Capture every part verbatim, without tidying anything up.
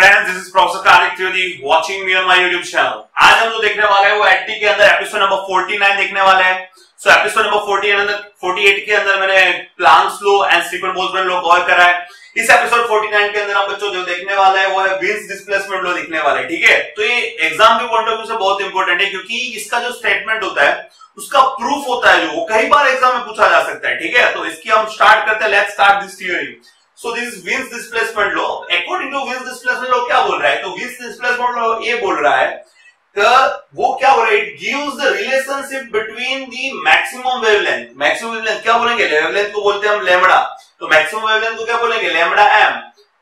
Friends, this is professor Kartik Trivedi watching me on my YouTube channel. आज हम जो देखने वाले हैं वो एटी के अंदर एपिसोड नंबर उनचास देखने वाले हैं। सो एपिसोड नंबर अड़तालीस के अंदर मैंने Planck's law and Stefan Boltzmann law cover करा है। इस एपिसोड उनचास के अंदर हम बच्चों जो देखने वाला है वो है विंस डिस्प्लेसमेंट लॉ देखने वाला है। ठीक है, तो ये एग्जाम के पॉइंट ऑफ व्यू से बहुत इंपॉर्टेंट है क्योंकि इसका जो स्टेटमेंट होता है उसका प्रूफ होता है जो कई बार एग्जाम में पूछा जा सकता है। ठीक है, तो इसकी हम स्टार्ट करते हैं। Let's start this theory. So this is Wiens displacement law. According to Wiens displacement law क्या बोल रहा है? तो Wiens displacement law ये बोल रहा है कि वो क्या बोल रहा है? It gives the relationship between the maximum wavelength. Maximum wavelength क्या बोलेंगे? Wavelength को बोलते हैं हम lambda. तो maximum wavelength को क्या बोलेंगे? Lambda m.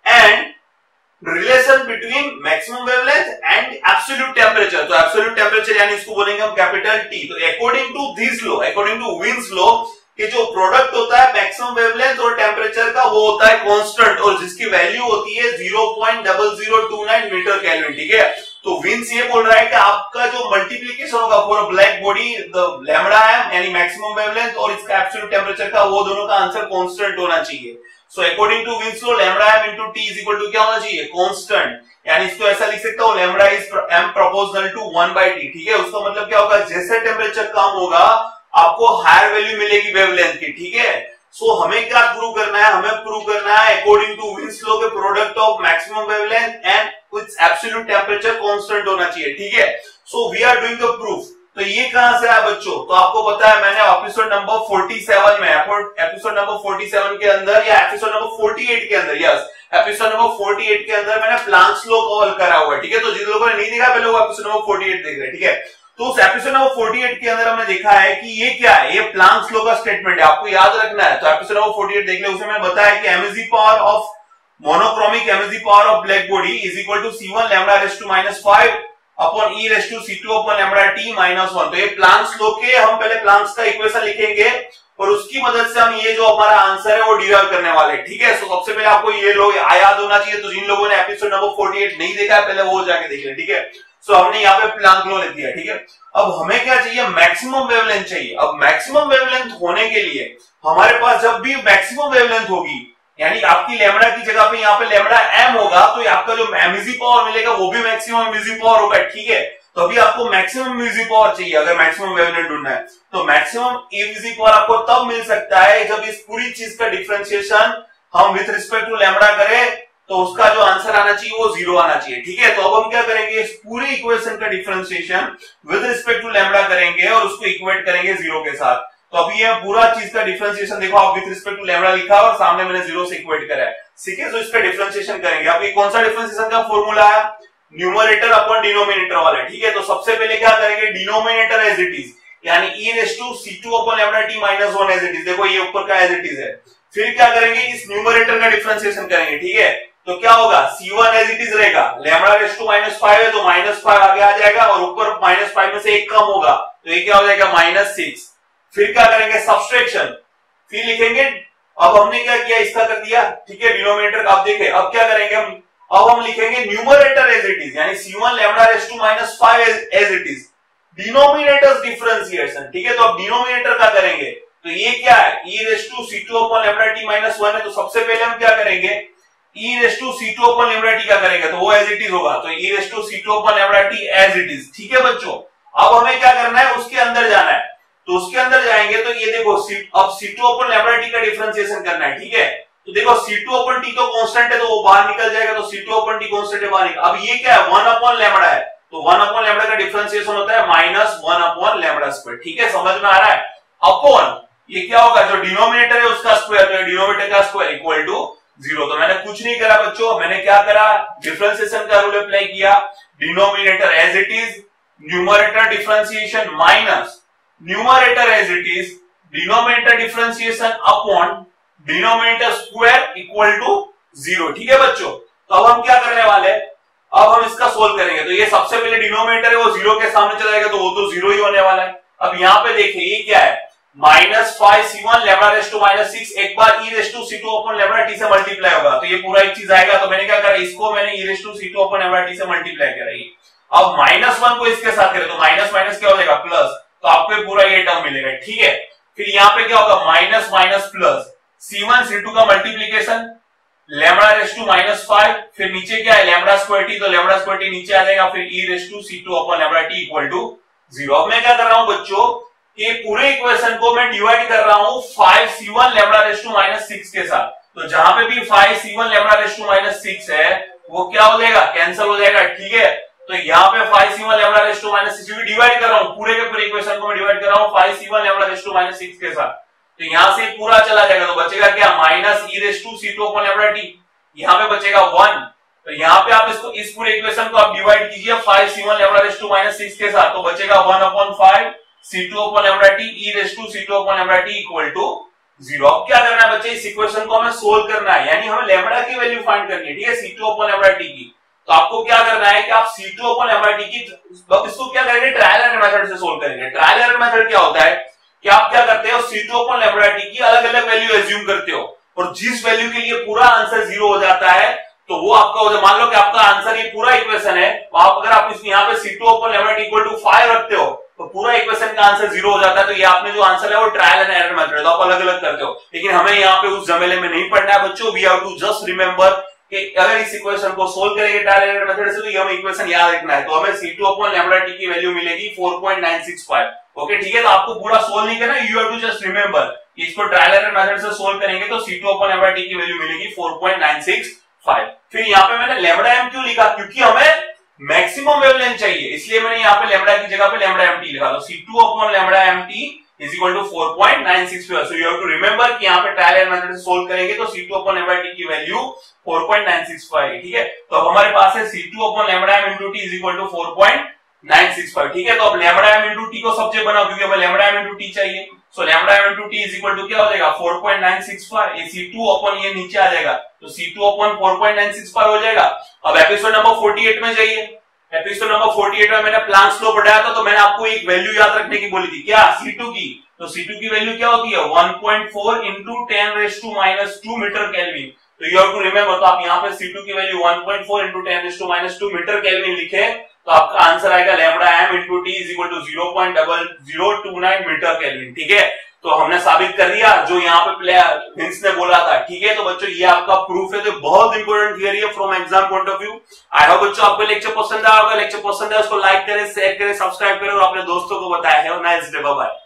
And relation between maximum wavelength and absolute temperature. तो absolute temperature यानी इसको बोलेंगे हम capital T. तो according to this law, according to Wiens law कि जो प्रोडक्ट होता है मैक्सिमम वेवलेंथ और टेम्परेचर का वो होता है कांस्टेंट और जिसकी वैल्यू होती है zero point zero zero two nine metre kelvin. ठीक है, तो विंस ये बोल रहा है कि आपका जो मल्टीप्लिकेशन होगा for black body the lambda m यानी मैक्सिमम वेवलेंथ और इसका एब्सोल्यूट टेम्परेचर का वो दोनों का आंसर कांस्टेंट होना चाहिए। So according to Wien's law lambda m into t is equal to क्या होना चाहिए? कांस्टेंट। यानी इसको ऐसा लिख सकता हूं lambda is m proportional to one by t. ठीक है, उसका मतलब क्या होगा? जैसे टेम्परेचर कम होगा आपको हायर वैल्यू मिलेगी वेवलेंथ की। ठीक है, सो हमें क्या प्रूव करना है? हमें प्रूव करना है अकॉर्डिंग टू विंस लॉ के product of maximum wavelength and its absolute temperature constant होना चाहिए। ठीक है, so we are doing the proof. तो ये कहां से आया बच्चों? तो आपको पता है मैंने एपिसोड नंबर सैंतालीस में एपिसोड नंबर सैंतालीस के अंदर या एपिसोड नंबर अड़तालीस के अंदर यस एपिसोड नंबर अड़तालीस के अंदर मैंने प्लांक्स लॉ कवर करा हुआ है। ठीक है, तो जिन लोगों ने नहीं देखा पहले वो एपिसोड नंबर अड़तालीस देख रहे हैं। ठीक है, तो उस एपिसोड नंबर अड़तालीस के अंदर हमने देखा है कि ये क्या है? ये प्लांक्स लॉ का स्टेटमेंट है, आपको याद रखना है। तो एपिसोड नंबर अड़तालीस देख ले, उसमें मैंने बताया कि m is the power of monochromic m is the power of black body is equal to c one lambda raised to minus five upon e raised to c two upon lambda t minus one. तो ये Planck's law के हम पहले Planck's का equation लिखेंगे और उसकी मदद से हम ये जो हमारा आंसर है वो डिराइव करने वाले हैं। ठीक है, तो सबसे पहले आपको ये लॉ याद होना चाहिए। तो जिन लोगों ने एपिसोड नंबर अड़तालीस नहीं देखा है पहले वो जाके देख ले। ठीक है, सो हमने यहाँ पे प्लांक लॉ लिख दिया। ठीक है, अब हमें क्या चाहिए? मैक्सिमम वेवलेंथ चाहिए। अब मैक्सिमम वेवलेंथ होने के लिए हमारे पास जब भी मैक्सिमम वेवलेंथ होगी यानी आपकी लैम्डा की जगह पे यहाँ पे लैम्डा एम होगा तो आपका जो एमजी पावर मिलेगा वो भी मैक्सिमम एमजी पावर होगा। ठीक है, तो अभी आपको मैक्सिमम एमजी पावर चाहिए अगर मैक्सिमम वेवलेंथ ढूंढना है। तो मैक्सिमम एमजी पावर आपको तब मिल सकता है जब इस पूरी चीज का डिफरेंशिएशन हम विथ रिस्पेक्ट टू लैम्डा करें तो उसका जो आंसर आना चाहिए वो जीरो आना चाहिए। ठीक है, तो अब हम क्या करेंगे? इस पूरे इक्वेशन का differentiation with respect to lambda करेंगे और उसको इक्वेट करेंगे जीरो के साथ। तो अभी ये पूरा चीज का डिफरेंशिएशन देखो, आप विद रिस्पेक्ट टू लैम्डा लिखा और सामने मैंने जीरो से इक्वेट करा है। ठीक है, तो इसका डिफरेंशिएशन करेंगे। अब ये कौन सा डिफरेंशिएशन का फॉर्मूला है? न्यूमरेटर अपॉन डिनोमिनेटर वाला। ठीक है, तो सबसे पहले क्या करेंगे? डिनोमिनेटर एज इट इज यानी e raise to c two upon lambda t minus one as it is. देखो ये ऊपर का एज इट इज है। फिर क्या करेंगे? इस न्यूमरेटर का डिफरेंशिएशन करेंगे। ठीक है, तो क्या होगा? C one as it is रहेगा, lambda raise to minus five है तो माइनस फाइव आगे आ जाएगा और ऊपर माइनस फाइव में से एक कम होगा तो ये क्या हो जाएगा? Minus six. फिर क्या करेंगे? सब्सट्रैक्शन। फिर लिखेंगे, अब हमने क्या किया? इसका कर दिया। ठीक है, डिनोमिनेटर आप देखें। अब क्या करेंगे हम? अब हम लिखेंगे न्यूमरेटर एज इट इज यानी c one lambda raise to minus five as it is. Denominator's differentiation. ठीक है, तो अब डिनोमिनेटर का करेंगे तो ये क्या है? e raise to c two upon lambda t minus one है तो सबसे पहले हम क्या करेंगे? e raise to c two upon lambda t का करेंगे तो वो एज इट इज होगा। तो e raise to c two upon lambda t as it is. ठीक है बच्चों, अब हमें क्या करना है? उसके अंदर जाना है। तो उसके अंदर जाएंगे तो ये देखो अब c two upon lambda t का डिफरेंशिएशन करना है। ठीक है, तो देखो सी टू अपॉन t तो कांस्टेंट है तो वो बाहर निकल जाएगा तो c two upon t constant है बाहर निकल। अब ये क्या है? वन अपॉन लैम्डा है तो वन अपॉन लैम्डा का डिफरेंशिएशन होता है minus one upon lambda square. ठीक है, समझ में आ रहा है? अपॉन ये क्या होगा? जो डिनोमिनेटर है उसका स्क्वायर, तो डिनोमिनेटर का स्क्वायर इक्वल टू जीरो। तो मैंने कुछ नहीं करा बच्चों, मैंने क्या करा? डिफरेंशिएशन का रूल अप्लाई किया। Denominator as it is, numerator differentiation minus numerator as it is, denominator differentiation upon denominator square equal to zero. ठीक है बच्चों, तो अब हम क्या करने वाले हैं? अब हम इसका सोल्व करेंगे। तो ये सबसे पहले डिनोमिनेटर है वो जीरो के सामने चला जाएगा तो वो तो जीरो ही होने वाला है। अब यहाँ पे देखिए ये क्या है? Minus five c one lambda raise to minus six एक बार e raise to c two upon lambda t से मल्टीप्लाई होगा तो ये पूरा एक चीज आएगा। तो मैंने क्या करा? इसको मैंने e raise to c two upon lambda t से मल्टीप्लाई करा। अब माइनस वन को इसके साथ करें तो माइनस माइनस क्या हो जाएगा? प्लस। तो आपको पूरा ये टर्म मिलेगा। ठीक है, फिर यहाँ पे क्या होगा? Minus minus plus c one c two का multiplication lambda raise to minus five, फिर नीचे क्या है लेमडा स्क्वायर टी, तो लेमडा स्क्वायर टी नीचे आ जाएगा, फिर e raise to c two upon lambda t equal to zero. अब मैं क्या कर रहा हूं बच्चों, ये पूरे इक्वेशन को मैं डिवाइड कर रहा हूं five c one lambda raise to minus six के साथ। तो जहां पे भी five c one lambda raise to minus six है वो क्या हो जाएगा, कैंसिल हो जाएगा, ठीक है। तो यहाँ पे five c one lambda raise to minus six divide कर रहा हूं, पूरे के पूरे इक्वेशन को मैं डिवाइड कर रहा हूं five c one lambda raise to minus six के साथ। तो यहां से पूरा चला जाएगा, तो बचेगा क्या minus e raise to c two upon lambda t, यहाँ पे बचेगा वन। तो यहाँ पे आप इसको इस पूरे इक्वेशन को आप डिवाइड कीजिए five c one lambda raise to minus six के साथ, तो बचेगा one upon five c two upon lambda t e raise to c two upon lambda t equal to zero. अब क्या करना है बच्चे, इस इक्वेशन को हमें सोल्व करना है, यानी हमें लेमडा की वैल्यू फाइंड करनी है, ठीक है, c two upon lambda t की। तो आपको क्या करना है कि आप c two upon lambda t की इसको क्या करेंगे, ट्रायल एंड मेथड से सोल्व करेंगे। ट्रायल एंड मेथड क्या होता है कि आप क्या करते हो, c two upon lambda t की अलग अलग वैल्यू एज्यूम करते हो, और जिस वैल्यू के लिए पूरा आंसर जीरो हो जाता है तो वो आपका हो जाए। मान लो कि आपका आंसर ये पूरा इक्वेशन है, तो आप अगर आप इस यहाँ पे c two upon lambda t equal to five रखते हो तो पूरा इक्वेशन का आंसर जीरो हो जाता है। तो ये आपने जो आंसर है वो ट्रायल एंड एरर मेथड है, तो आप अलग अलग करते हो। लेकिन हमें यहाँ पे उस झमेले में नहीं पड़ना है बच्चों, we have to just remember कि अगर इस इक्वेशन को सोल्व करेंगे ट्रायल एंड एरर मेथड से तो ये हमें इक्वेशन याद रखना है। तो हमें c two upon lambda t की वैल्यू मिलेगी four point nine six five. Okay ठीक है, तो आपको पूरा सोल्व नहीं करना, you have to just remember इसको ट्रायल एंड एरर मेथड से सोल्व करेंगे तो c two upon lambda t की वैल्यू मिलेगी four point nine six five. फिर यहाँ पे मैंने लेमडा एम क्यों लिखा, क्योंकि हमें मैक्सिमम वेवलेंथ चाहिए, इसलिए मैंने यहाँ पे लेमडा की जगह पे लेमडा एम टी लिखा। तो c two upon lambda m t is equal to four point nine six five. So you have to remember कि यहाँ पे ट्रायल एंड मेथड से सोल्व करेंगे तो c two upon lambda t की value four point nine six five, ठीक है। तो अब हमारे पास है c two upon lambda m into t is equal to four point nine six five, ठीक है। तो अब लेमडा एम इंटू टी को सब्जेक्ट बनाओ, क्योंकि हमें लेमडा एम इंटू टी चाहिए। So lambda m into t is equal to क्या हो जाएगा, four point nine six five. ये सी टू अपॉन ये नीचे आ जाएगा, तो c two upon four point nine six five हो जाएगा। अब एपिसोड नंबर फोर्टी एट में जाइए। एपिसोड नंबर फोर्टी एट में मैंने प्लांक्स लॉ पढ़ाया था, तो मैंने आपको एक वैल्यू याद रखने की बोली थी, क्या, सी टू की। तो सी टू की वैल्यू क्या होती है, one point four into ten raise to minus two metre kelvin. तो यू हैव टू रिमेंबर, तो आप यहाँ पे सी टू की value one point four into ten raise to minus two metre kelvin लिखे तो आपका आंसर आएगा lambda m into t is equal to zero point double zero two nine metre kelvin, ठीक है। तो हमने साबित कर दिया जो यहाँ पे प्लेयर विंस ने बोला था, ठीक है। तो बच्चों ये आपका प्रूफ है, तो बहुत इंपॉर्टेंट थियरी है from exam point of view. I hope बच्चों आपको लेक्चर पसंद आया होगा। लेक्चर पसंद है उसको लाइक करें, शेयर करें, सब्सक्राइब करें और अपने दोस्तों को बताएं। Have a nice day, bye bye.